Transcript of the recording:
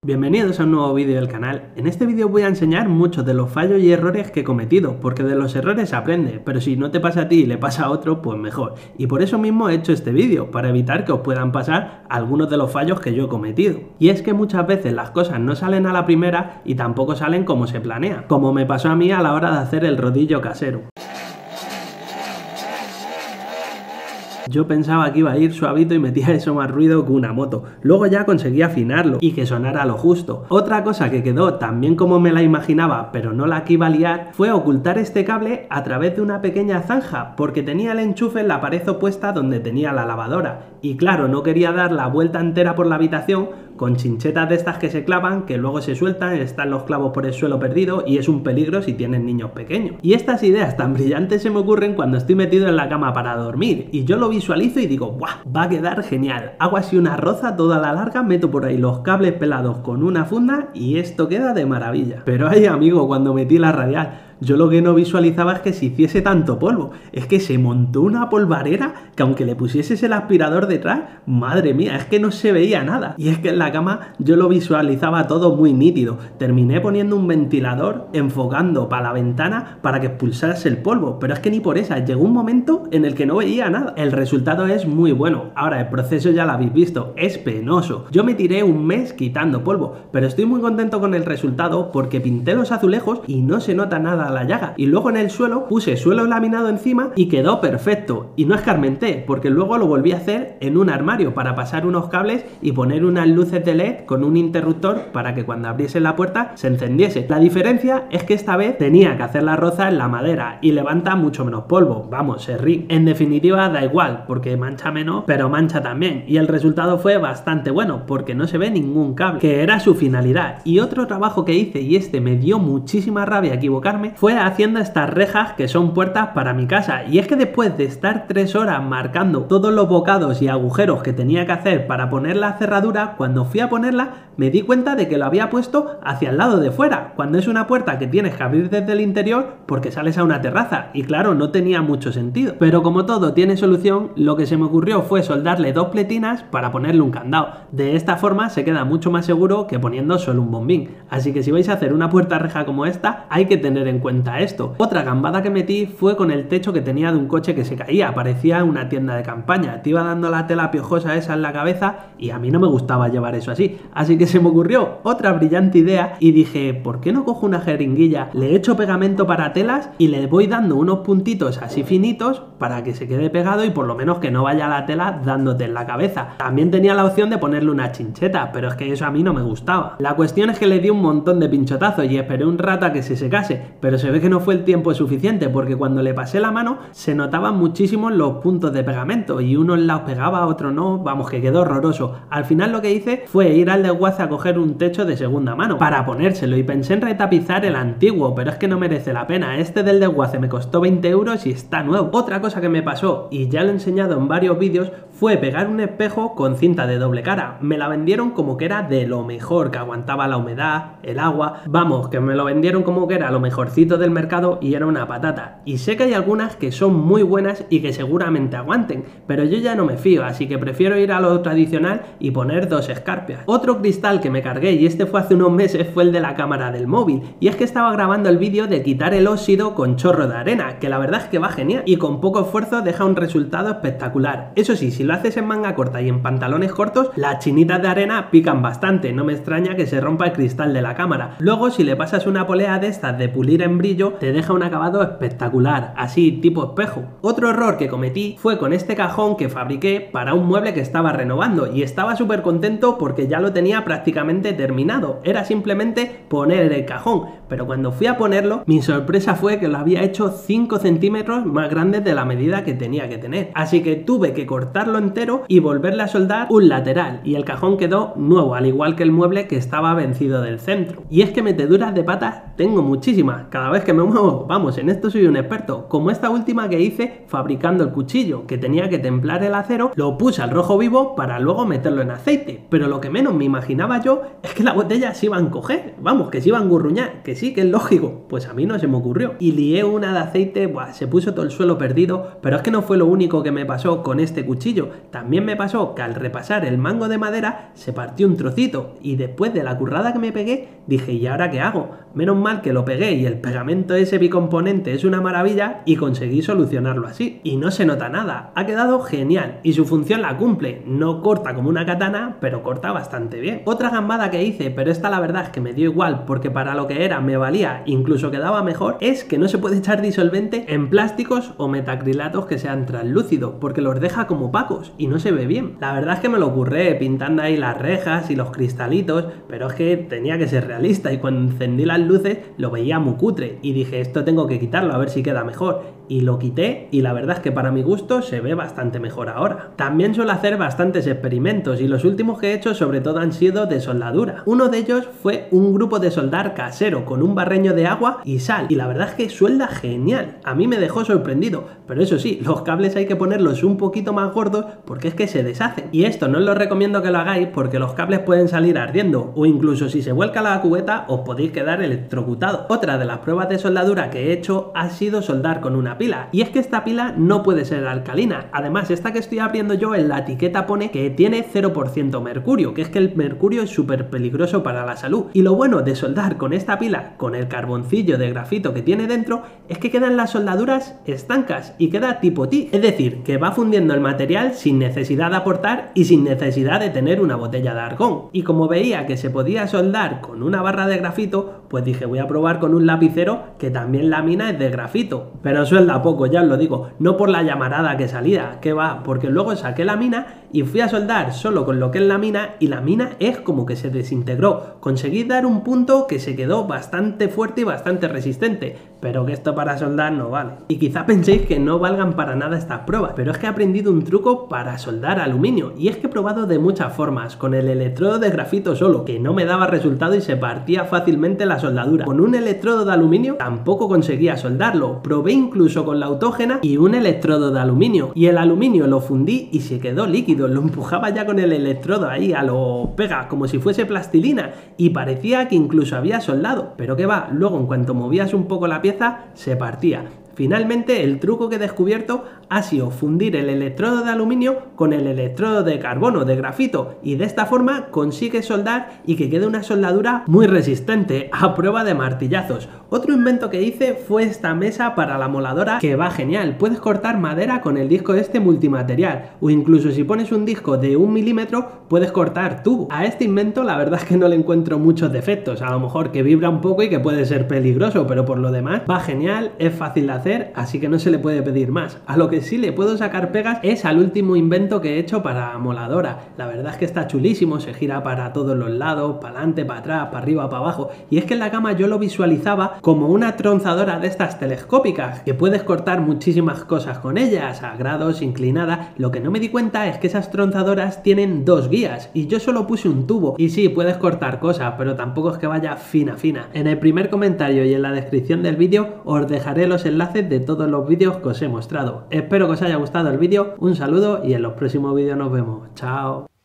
Bienvenidos a un nuevo vídeo del canal. En este vídeo voy a enseñar muchos de los fallos y errores que he cometido, porque de los errores se aprende, pero si no te pasa a ti y le pasa a otro, pues mejor. Y por eso mismo he hecho este vídeo, para evitar que os puedan pasar algunos de los fallos que yo he cometido. Y es que muchas veces las cosas no salen a la primera y tampoco salen como se planea, como me pasó a mí a la hora de hacer el rodillo casero. Yo pensaba que iba a ir suavito y metía eso más ruido que una moto. Luego ya conseguí afinarlo y que sonara lo justo. Otra cosa que quedó también como me la imaginaba, pero no la que iba a liar, fue ocultar este cable a través de una pequeña zanja, porque tenía el enchufe en la pared opuesta donde tenía la lavadora. Y claro, no quería dar la vuelta entera por la habitación con chinchetas de estas que se clavan, que luego se sueltan, están los clavos por el suelo perdido y es un peligro si tienes niños pequeños. Y estas ideas tan brillantes se me ocurren cuando estoy metido en la cama para dormir y yo lo visualizo y digo, ¡buah! Va a quedar genial. Hago así una roza toda la larga, meto por ahí los cables pelados con una funda y esto queda de maravilla. Pero ay amigo, cuando metí la radial, yo lo que no visualizaba es que se hiciese tanto polvo. Es que se montó una polvarera que aunque le pusieses el aspirador detrás, madre mía, es que no se veía nada. Y es que en la cama yo lo visualizaba todo muy nítido. Terminé poniendo un ventilador enfocando para la ventana para que expulsase el polvo, pero es que ni por esa, llegó un momento en el que no veía nada. El resultado es muy bueno. Ahora, el proceso ya lo habéis visto, es penoso. Yo me tiré un mes quitando polvo, pero estoy muy contento con el resultado porque pinté los azulejos y no se nota nada la llaga, y luego en el suelo puse suelo laminado encima y quedó perfecto. Y no escarmenté, porque luego lo volví a hacer en un armario para pasar unos cables y poner unas luces de LED con un interruptor para que cuando abriese la puerta se encendiese. La diferencia es que esta vez tenía que hacer la roza en la madera y levanta mucho menos polvo, vamos, se ríe. En definitiva da igual, porque mancha menos, pero mancha también, y el resultado fue bastante bueno, porque no se ve ningún cable, que era su finalidad. Y otro trabajo que hice, y este me dio muchísima rabia equivocarme, fue haciendo estas rejas que son puertas para mi casa. Y es que después de estar 3 horas marcando todos los bocados y agujeros que tenía que hacer para poner la cerradura, cuando fui a ponerla me di cuenta de que lo había puesto hacia el lado de fuera, cuando es una puerta que tienes que abrir desde el interior porque sales a una terraza, y claro, no tenía mucho sentido. Pero como todo tiene solución, lo que se me ocurrió fue soldarle 2 pletinas para ponerle un candado. De esta forma se queda mucho más seguro que poniendo solo un bombín. Así que si vais a hacer una puerta reja como esta, hay que tener en cuenta esto. Otra gambada que metí fue con el techo que tenía de un coche que se caía, parecía una tienda de campaña, te iba dando la tela piojosa esa en la cabeza y a mí no me gustaba llevar eso así. Así que se me ocurrió otra brillante idea y dije, ¿por qué no cojo una jeringuilla, le echo pegamento para telas y le voy dando unos puntitos así finitos para que se quede pegado y por lo menos que no vaya la tela dándote en la cabeza? También tenía la opción de ponerle una chincheta, pero es que eso a mí no me gustaba. La cuestión es que le di un montón de pinchotazos y esperé un rato a que se secase, pero se ve que no fue el tiempo suficiente, porque cuando le pasé la mano se notaban muchísimo los puntos de pegamento y unos lados pegaba, otros no, vamos, que quedó horroroso. Al final lo que hice fue ir al desguace a coger un techo de segunda mano para ponérselo y pensé en retapizar el antiguo, pero es que no merece la pena. Este del desguace me costó 20 euros y está nuevo. Otra cosa que me pasó, y ya lo he enseñado en varios vídeos, fue pegar un espejo con cinta de doble cara. Me la vendieron como que era de lo mejor, que aguantaba la humedad, el agua, vamos, que me lo vendieron como que era lo mejorcito del mercado y era una patata. Y sé que hay algunas que son muy buenas y que seguramente aguanten, pero yo ya no me fío, así que prefiero ir a lo tradicional y poner 2 escarpias. Otro cristal que me cargué, y este fue hace unos meses, fue el de la cámara del móvil, y es que estaba grabando el vídeo de quitar el óxido con chorro de arena, que la verdad es que va genial y con poco esfuerzo deja un resultado espectacular. Eso sí, si lo haces en manga corta y en pantalones cortos, las chinitas de arena pican bastante, no me extraña que se rompa el cristal de la cámara. Luego, si le pasas una polea de estas de pulir en brillo, te deja un acabado espectacular, así tipo espejo. Otro error que cometí fue con este cajón que fabriqué para un mueble que estaba renovando y estaba súper contento porque ya lo tenía prácticamente terminado, era simplemente poner el cajón, pero cuando fui a ponerlo, mi sorpresa fue que lo había hecho 5 centímetros más grande de la medida que tenía que tener, así que tuve que cortarlo entero y volverle a soldar un lateral y el cajón quedó nuevo, al igual que el mueble que estaba vencido del centro. Y es que meteduras de patas tengo muchísimas, cada vez que me muevo, vamos, en esto soy un experto, como esta última que hice fabricando el cuchillo, que tenía que templar el acero, lo puse al rojo vivo para luego meterlo en aceite, pero lo que menos me imaginaba yo es que la botella se iba a encoger, vamos, que se iba a engurruñar, que sí, que es lógico, pues a mí no se me ocurrió. Y lié una de aceite, buah, se puso todo el suelo perdido, pero es que no fue lo único que me pasó con este cuchillo, serio. También me pasó que al repasar el mango de madera se partió un trocito y después de la currada que me pegué dije, ¿y ahora qué hago? Menos mal que lo pegué y el pegamento ese bicomponente es una maravilla y conseguí solucionarlo así. Y no se nota nada, ha quedado genial y su función la cumple. No corta como una katana, pero corta bastante bien. Otra gambada que hice, pero esta la verdad es que me dio igual porque para lo que era me valía, incluso quedaba mejor, es que no se puede echar disolvente en plásticos o metacrilatos que sean translúcidos, porque los deja como opacos y no se ve bien. La verdad es que me lo curré pintando ahí las rejas y los cristalitos, pero es que tenía que ser realista y cuando encendí las luces lo veía muy cutre y dije, esto tengo que quitarlo a ver si queda mejor, y lo quité y la verdad es que para mi gusto se ve bastante mejor ahora. También suelo hacer bastantes experimentos y los últimos que he hecho sobre todo han sido de soldadura. Uno de ellos fue un grupo de soldar casero con un barreño de agua y sal y la verdad es que suelda genial. A mí me dejó sorprendido, pero eso sí, los cables hay que ponerlos un poquito más gordos porque es que se deshacen. Y esto no os lo recomiendo que lo hagáis porque los cables pueden salir ardiendo o incluso si se vuelca la cubeta os podéis quedar electrocutados. Otra de las pruebas de soldadura que he hecho ha sido soldar con una pila y es que esta pila no puede ser alcalina. Además, esta que estoy abriendo yo en la etiqueta pone que tiene 0% mercurio, que es que el mercurio es súper peligroso para la salud. Y lo bueno de soldar con esta pila, con el carboncillo de grafito que tiene dentro, es que quedan las soldaduras estancas y queda tipo T, es decir, que va fundiendo el material sin necesidad de aportar y sin necesidad de tener una botella de argón. Y como veía que se podía soldar con una barra de grafito, pues dije voy a probar con un lapicero que también la mina es de grafito, pero suelda poco, ya os lo digo, no por la llamarada que salía, que va, porque luego saqué la mina y fui a soldar solo con lo que es la mina y la mina es como que se desintegró. Conseguí dar un punto que se quedó bastante fuerte y bastante resistente, pero que esto para soldar no vale. Y quizá penséis que no valgan para nada estas pruebas, pero es que he aprendido un truco para soldar aluminio y es que he probado de muchas formas, con el electrodo de grafito solo, que no me daba resultado y se partía fácilmente la soldadura. Con un electrodo de aluminio tampoco conseguía soldarlo, probé incluso con la autógena y un electrodo de aluminio y el aluminio lo fundí y se quedó líquido, lo empujaba ya con el electrodo ahí a lo pega, como si fuese plastilina y parecía que incluso había soldado, pero que va, luego en cuanto movías un poco la pieza se partía. Finalmente, el truco que he descubierto ha sido fundir el electrodo de aluminio con el electrodo de carbono, de grafito, y de esta forma consigues soldar y que quede una soldadura muy resistente, a prueba de martillazos. Otro invento que hice fue esta mesa para la moladora que va genial. Puedes cortar madera con el disco este multimaterial, o incluso si pones un disco de 1 milímetro puedes cortar tubo. A este invento la verdad es que no le encuentro muchos defectos, a lo mejor que vibra un poco y que puede ser peligroso, pero por lo demás va genial, es fácil de hacer, así que no se le puede pedir más. A lo que sí le puedo sacar pegas es al último invento que he hecho para moladora. La verdad es que está chulísimo, se gira para todos los lados, para adelante, para atrás, para arriba, para abajo, y es que en la cama yo lo visualizaba como una tronzadora de estas telescópicas, que puedes cortar muchísimas cosas con ellas, a grados, inclinadas. Lo que no me di cuenta es que esas tronzadoras tienen dos guías, y yo solo puse un tubo, y sí, puedes cortar cosas, pero tampoco es que vaya fina. En el primer comentario y en la descripción del vídeo os dejaré los enlaces de todos los vídeos que os he mostrado. Espero que os haya gustado el vídeo, un saludo y en los próximos vídeos nos vemos. Chao.